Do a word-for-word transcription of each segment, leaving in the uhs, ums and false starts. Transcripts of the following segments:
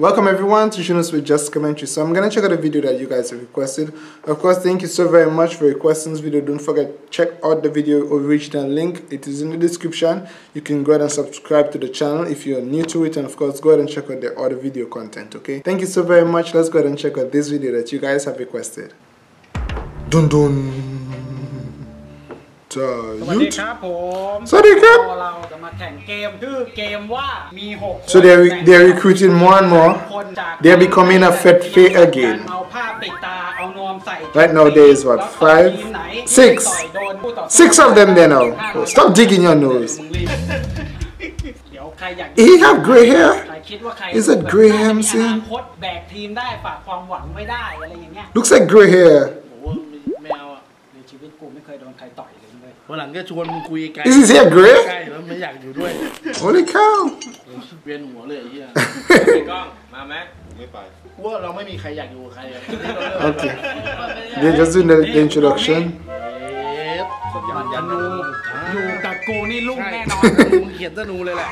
Welcome everyone to Tunes with Just Commentary. So I'm gonna check out a video that you guys have requested. Of course, thank you so very much for requesting this video. Don't forget, check out the video original link. It is in the description. You can go ahead and subscribe to the channel if you're new to it, and of course, go ahead and check out the other video content. Okay. Thank you so very much. Let's go ahead and check out this video that you guys have requested. Dun dun. สวัสดีครับผมสวัสดีครับเราจะมาแข่งเกมชื่อเกมว่ามีหก So they're they're recruiting more and more. They're becoming a Fed Fair again. เอาผ้าปิดตาเอานวมใส่ Right now there is what five, six, six of them there now. Oh, stop digging your nose. He have gray hair. Is that gray hair I'm seeing? Looks like gray hair. วันหลังก็ชวนมึงคุยไกล Is his hair gray? ใกล้แล้วไม่อยากอยู่ด้วย Holy cow! เวียนหัวเลยไอ้เหี้ยกล้องมาไหมไม่ไปว่าเราไม่มีใครอยากอยู่กับใคร Okay. They're just doing the introduction. ธนูอยู่กับกูนี่ลุ่งแน่นอนมึงเขียนธนูเลยแหละ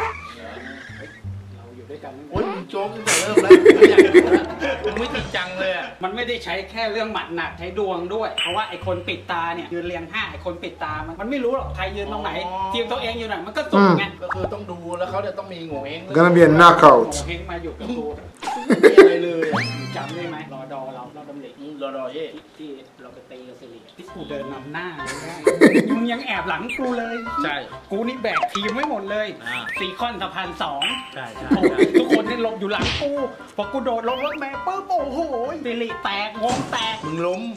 โอ้ยโจ๊กตั้งแต่เริ่มแล้วไม่อยากอยู่แล้วมึงไม่ติดจังเลยอ่ะมันไม่ได้ใช้แค่เรื่องหมัดหนักใช้ดวงด้วยเพราะว่าไอ้คนปิดตาเนี่ยยืนเรียงห้าไอ้คนปิดตามันมันไม่รู้หรอกใครยืนตรงไหนทีมตัวเองอยู่ไหนมันก็สุ่มไงก็คือต้องดูแล้วเขาจะต้องมีโง่เฮง Gonna be a knockout. โง่เฮงมาอยู่กับกูไม่มีอะไรเลยจำได้ไหมรอดอเราเราดำเหล็กรอดอเย่ที่เราไปตีกับสิริที่กูเดินนำหน้ามึงยังแอบหลังกูเลยใช่กูนี่แบกทีมไม่หมดเลยซีคอนสะพานสองใช่ใช่ทุกคนนี่หลบอยู่หลังกูพอกูโดดลงรถแม่ปุ๊บโอ้โหสิริแตกงงแตกมึงล้ม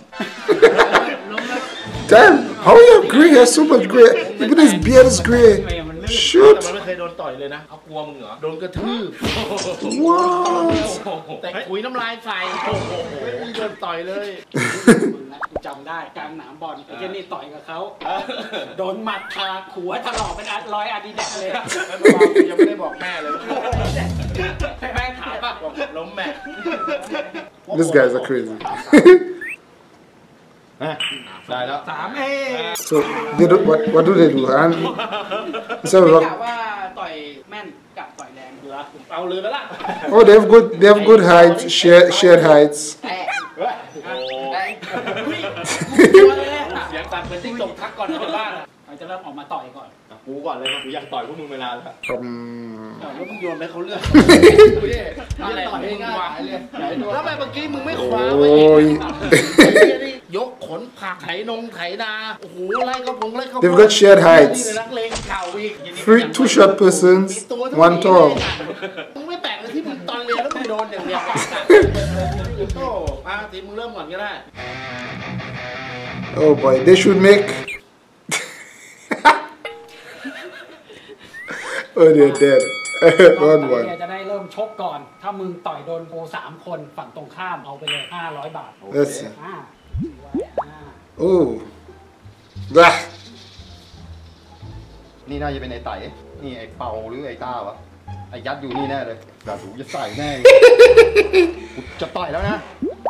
Damn, how you have gray hair? So much gray. Even his beard is gray. Shoot. มันไม่เคยโดนต่อยเลยนะเอากลัวมึงเหรอโดนกระทืบ What? แต่คุยน้ำลายใส่โอ้โหไม่โดนต่อยเลยกูจำได้กลางหนามบอลไอ้เจนี่ต่อยกับเขาโดนหมัดคาหัวถลอกเป็นอัดรอยอาดิดาสเลยยังไม่ได้บอกแม่เลยแม่ถามป่ะล้มแม่ These guys are crazy. ได้แล้วสามเอ So they do what? What do they do? And so what? ว่าต่อยแม่นกับต่อยแรงเหรอเอาเลยไปละ Oh, they have good. They have good heights. Shared shared heights. เสียงสั่นเป็นที่ตกทักก่อนในบ้านเราจะเริ่มออกมาต่อยก่อนกูก่อนเลยกูอยากต่อยพวกมึงเวลาแล้วแล้วมึงโยนไปเขาเลือกกูเนี่ยต่อยง่ายเลยแล้วแบบเมื่อกี้มึงไม่คว้าไว้ยกขนผักไถนงไถนาโอ้โหไล่เขาพงไล่เขา They've got shared heights. Three, two short persons, one tall. มึงไม่แปลกเลยที่มึงตอนเรียนแล้วมึงโดนอย่างเดียวโอ้มาทีมึงเริ่มก่อนก็ได้ Oh boy, they should make. Oh, they're dead. One one. จะได้เริ่มชกก่อนถ้ามึงต่อยโดนโกสามคนฝั่งตรงข้ามเอาไปเลยห้าร้อยบาท Let's see. Oh. Bah. นี่น่าจะเป็นไอ้ไต่นี่ไอ้เปาหรือไอ้ต้าวะไอ้ยัดอยู่นี่แน่เลยกระดูจะใส่แน่จะต่อยแล้วนะ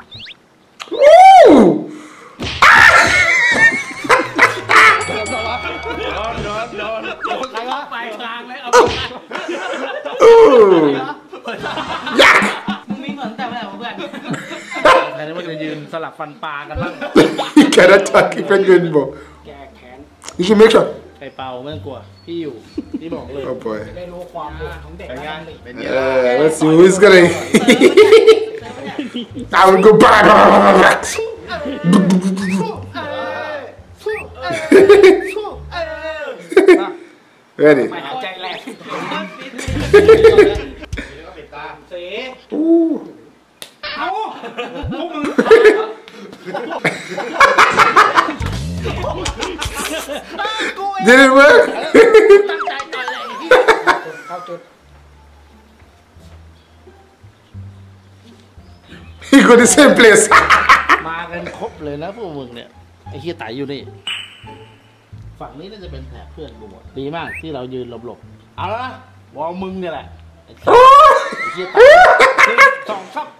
โดนโดนโดนโดนใครวะไปกลางเลยเอายักมึงมีเหมือนแต่ไม่ได้เพื่อนใครนี่มันจะยืนสลับฟันปลากันบ้าง You cannot talk even rainbow. แก้แค้น You should make sure. ไข่เป่าไม่ต้องกลัวพี่อยู่พี่บอกเลย Oh boy. ได้รู้ความโหดของเด็กนะ Uh, let's see who's gonna. I will go back. Ready. ไม่เอาใจแรงเสีย Ooh. เอาพวกมึง Did it work? ตั้งใจต่อยเลยเข้าจุด He go the same place. มากันครบเลยนะพวกมึงเนี่ยไอ้เฮียไต่อยู่นี่ฝั่งนี้น่าจะเป็นแถบเพื่อนกูหมดดีมากที่เรายืนหลบๆเอาละวอลมึงเนี่ยแหละไอ้เฮียไต่สองครับ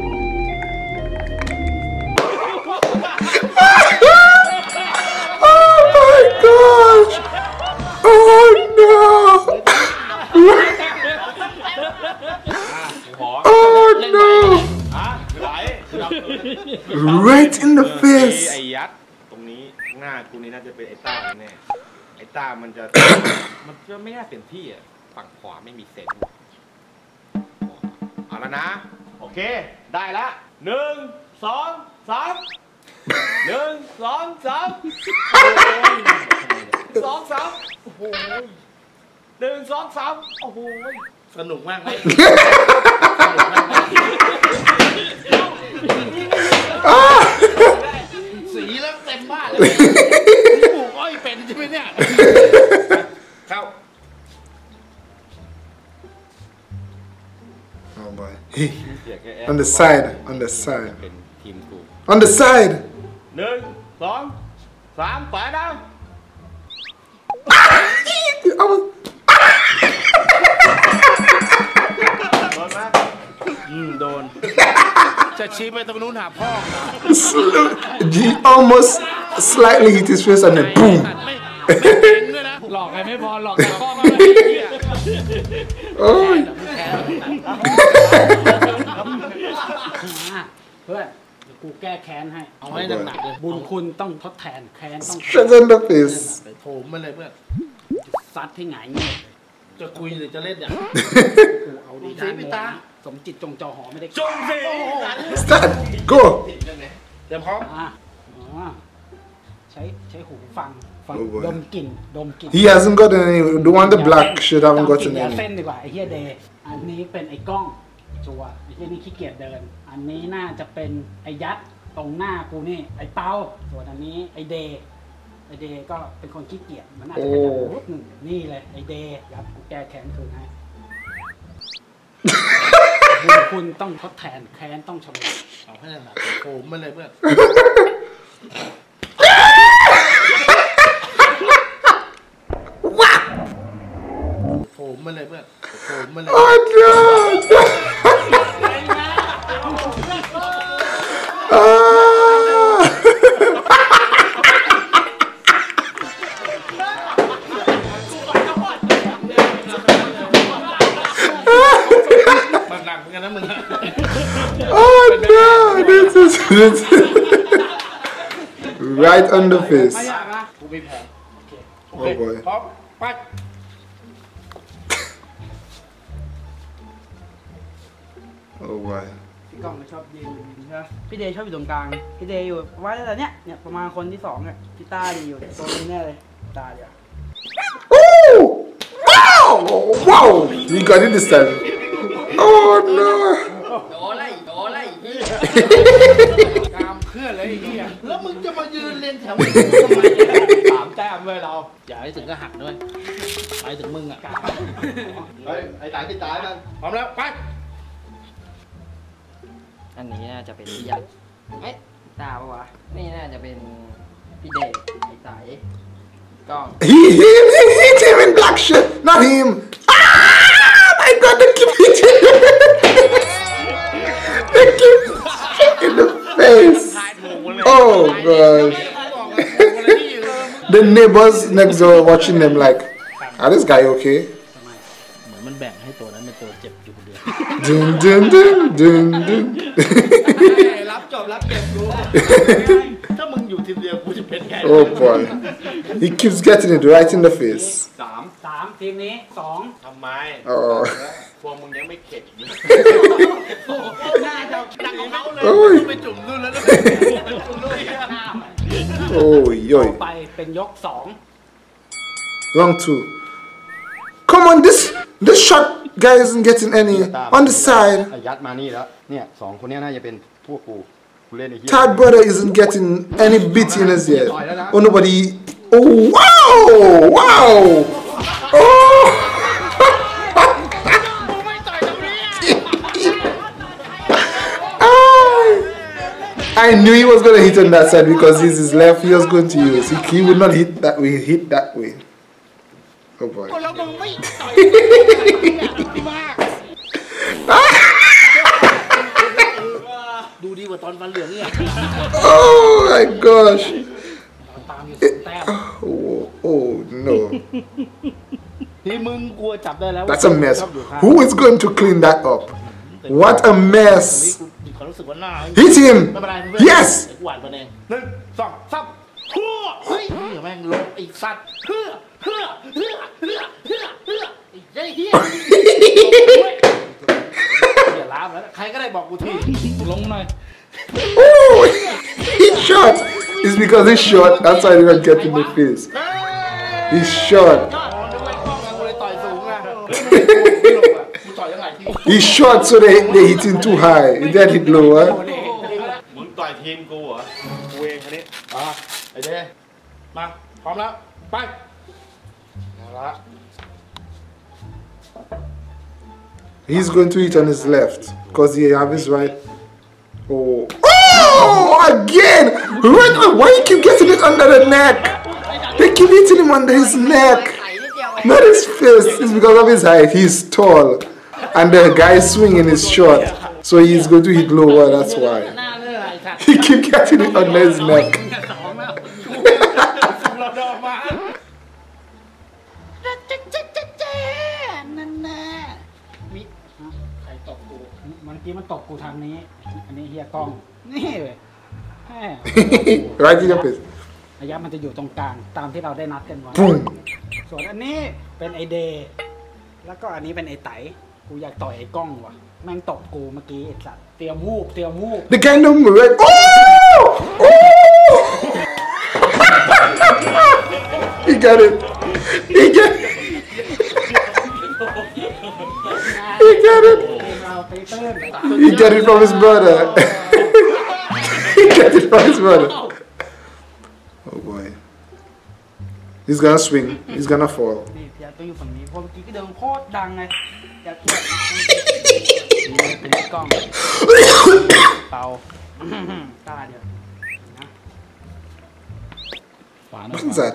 Oh right in the ไอ้ face ไอ้ยัดตรงนี้หน้ากูนี่น่าจะเป็นไอ้ต้าแน่ไอ้ต้ามันจะ มันจะไม่น่าเป็นที่อ่ะฝั่งขวาไม่มีเซนเอาแล้วนะโอเคได้ละหนึ่งสองสามหนึ่งสองสามสองสามโอ้โหหนึ่งสองสามโอ้โหสนุกมากเลยสีแล้วเต็มบ้านเลยปลูกอ้อยเป็นใช่ไหมเนี่ยเข้า Oh boy. On the side, on the side. เป็นทีมกู On the side. หนึ่งสองสามไปนะ โดนไหมอืมโดนจะชี้ไปตรงนู้นหาพ่อ He almost slightly hit his face and then boom. ไม่ไม่เก่งด้วยนะหลอกใครไม่พอหลอกแต่กล้องก็ไม่ Oh. เพื่อนกูแก้แค้นให้เอาให้หนักๆเลยบุญคุณต้องทดแทนแค้นต้อง Straight in the face. โถมมันเลยเพื่อนซัดให้หงายเงี้ยจะคุยหรือจะเล่นเนี่ยกูเอาดีด้านโน้นสมจิตจงจอหอไม่ได้จงสิ Start. Go. เดี๋ยวพร้อมอ่ะอ๋อใช้ใช้หูฟังฟัง Oh boy. ดมกลิ่นดมกลิ่น He hasn't gotten any. The one the black should haven't ดมกลิ่ gotten นยาเส้น any. ดีกว่าไอ้เฮียเดย์อันนี้เป็นไอ้กล้องชัวร์ไอ้เฮียนี่ขี้เกียจเดิน อันนี้น่าจะเป็นไอ้ยัดตรงหน้ากูนี่ไอ้เปาส่วนอันนี้ไอ้เดย์ไอ้เดย์ก็เป็นคนขี้เกียจมันอาจจะเป็นแบบรูปหนึ่งนี่เลยไอ้เดย์ยัดกูแก้แค้นคืนให้ บุญคุณต้องทดแทนแค้นต้องชำระเอาให้หนักโถมมันเลยเพื่อน โถมมันเลยเพื่อนโถมมันเลย Oh no. Ah. มันหนักเหมือนกันนะมึง Oh no. This is this is right on the ไม่ face. อยากนะกูไม่แพ้โอเค Oh boy. พร้อมไป Oh boy. พี่กล้องไม่ชอบยืนใช่ไหมพี่เดย์ชอบอยู่ตรงกลาง พี่เดย์อยู่ประมาณแต่เนี้ยเนี่ยประมาณคนที่สองเนี่ยพี่ต้าดีอยู่ตัวนี้แน่เลยตาเดียว Oh! Wow! Wow! You got it this time. Oh no. โดนไล่โดนไล่พี่กามเคลื่อนเลยไอ้เหี้ยแล้วมึงจะมายืนเรียนแถวสามแต้มเลยเราอย่าให้ถึงก็หักด้วยไปถึงมึงอ่ะเฮ้ยไอ้ตายที่ตายมันพร้อมแล้วไปอันนี้น่าจะเป็นพี่ยักษ์เอ๊ะตาปะวะนี่น่าจะเป็นพี่เดย์ไอ้สายกล้อง He him, he hit him in black shit, not him. Ah! My God, they keep hitting him. They keep in the face. Oh gosh. The neighbors next door watching them like, are this guy okay? เหมือนมันแบ่งให้ตัวนั้นเป็นตัวเจ็บอยู่คนเดียว Dun dun dun dun dun. รับจบรับเก็บกูถ้ามึงอยู่ทีมเดียวกูจะเป็นไง Oh boy. He keeps getting it right in the face. สามสามทีมนี้สองทำไม Oh. พวกมึงยังไม่เข็ดอีกน่าจะดังของเขาเลยโอ้ยไปจุ่มนู่นแล้วนะจุ่มนู่นอีกอะหน้ามัน Oh ต่อ yo. ไปเป็นยกสอง Round two. Come on, this this shot guy isn't getting any on the side. ไอ้ยัดมานี่แล้วเนี่ยสองคนเนี้ยน่าจะเป็นพวกกูกูเล่นไอ้เหี้ย Third brother isn't getting any beatiness yet. Oh nobody. Oh wow! Wow! Oh! I knew he was gonna hit on that side because this is left. He was going to use. He, he would not hit that way. He hit that way. Oh boy. แล้วมึงไม่ต่อยมากดูดีกว่าตอนฟันเหลืองเนี่ย Oh my gosh. ตามอยู่สองแต้ม Oh, oh no. ที่มึงกลัวจับได้แล้ว That's a mess. Who is going to clean that up? What a mess. กูเขารู้สึกว่าหน้า Hit him ไม่เป็นไรเพื่อน Yes เดี๋ยวกูหวานมันเองหนึ่งสองสามฮัวเฮ้ยเดี๋ยวแม่งลงไอ้สัตว์เฮือเฮือเฮือเฮือเฮือเฮือไอ้เจ๊เฮียเดี๋ยวล้ามแล้วใครก็ได้บอกกูทีลงหน่อย Oh, he's short. It's because he's short. That's why he didn't get in the face. He's short. อ๋อนึกว่าป้องกันกูเลยต่อยสูงอ่ะไม่ลงอ่ะกูต่อยยังไงที่ He's short, so they they hit him too high. He did hit lower. มึงต่อยทีมกูเหรอกูเองคันนี้อ่ะไอ้เด้มาพร้อมแล้วไปเอาละ He's going to hit on his left because he have his right. Oh, oh again! Right, why you keep getting it under the neck? They keep hitting him under his neck, not his face. It's because of his height. He's tall, and the guy swinging is short, so he's going to hit lower. That's why he keep getting it under his neck. ใครตบกูเมื่อกี้มันตบกูทางนี้ อันนี้เฮียกล้อง นี่เลยแหม Right in your face. ระยะมันจะอยู่ตรงกลางตามที่เราได้นัดกันไว้ Boom. ส่วนอันนี้เป็นไอเดย์แล้วก็อันนี้เป็นไอไตกูอยากต่อยไอ้กล้องว่ะแม่งตบกูเมื่อกี้ไอ้สัตว์เตรียมวูบเตรียมวูบ The guy no move. Right? Oh! Oh! He got it. He got it. He got it. เราไปเติ้ล He got it from his brother. He got it from his brother. Oh boy. He's gonna swing. He's gonna fall. นี่อยากต้องอยู่ฝั่งนี้เพราะเมื่อกี้ก็เดินโคตรดังไงอยากเทียบนี่เป็นกล้องเป่าตาเดียวนะขวาหน่อย What's that?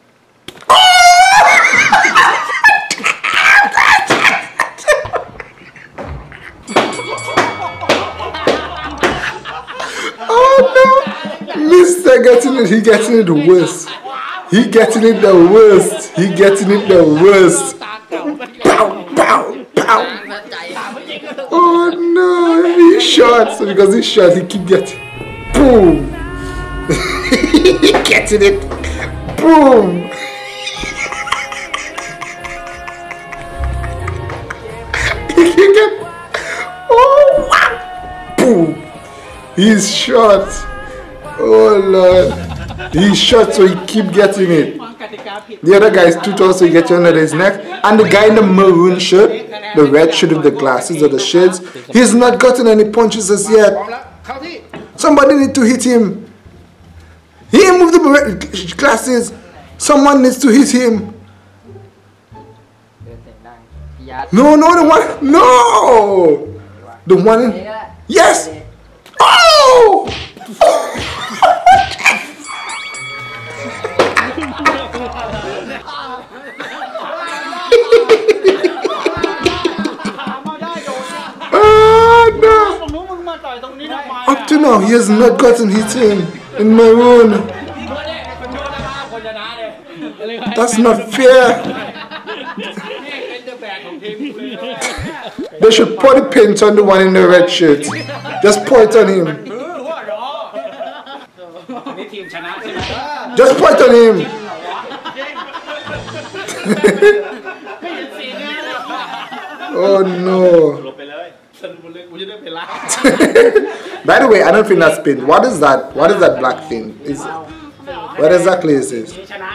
Oh no! Mister getting it, he getting it the worst. He getting it the worst. He getting it the worst. Pow, pow, pow. Oh no, he's short. So because he's short, he keep getting. Boom. He getting it. Boom. He can get. Oh, wow. Boom. He's short. Oh Lord. He's short, so he keep getting it. The other guy is too tall, so he gets under his neck. And the guy in the maroon shirt, the red shirt with the glasses or the shades, he's not gotten any punches as yet. พร้อมแล้วเข้าที่ Somebody need to hit him. He moved the red glasses. Someone needs to hit him. เดินเสร็จได้พี่ยัด No, no, the one. No. The one. In, yes. Oh. Ah, no. ผมรู้มึงมาต่อยตรงนี้ทำไม Up to now, he has not gotten hit in, in maroon. คนโดนแล้วคนชนะเลย That's not fair. เป็นเดอะแบกของทีมกูเลย They should pour the paint on the one in the red shirt. Just pour it on him. อันนี้ทีมชนะใช่ไหม Just pour it on him. ไม่เห็นสีเนี่ย Oh no. หลบไปเลยสนุกเลยกูจะได้ไปล้าง By the way, I don't think that's paint. What is that? What is that black thing? Is what exactly is this? ชนะ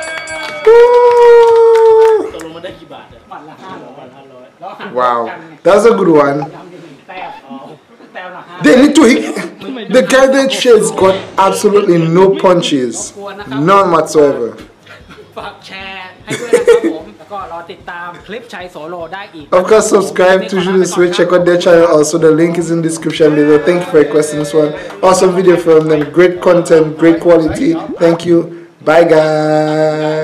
Ooh. ตกลงมาได้กี่บาทเนี่ยวันละห้าร้อยวันละร้อยแล้ว Wow, that's a good one. ทำหนึ่งแต้มอ๋อแต้มละห้า They need to hit. The guy that shades got absolutely no punches, none whatsoever. ฝากแชร์ให้ด้วยนะครับผม แล้วก็รอติดตามคลิปชัยโสโลได้อีก Of course, subscribe to Judy Switch. Check out their channel. Also, the link is in the description below. Thank you for requesting this one. Awesome video from them. Great content, great quality. Thank you. Bye, guys.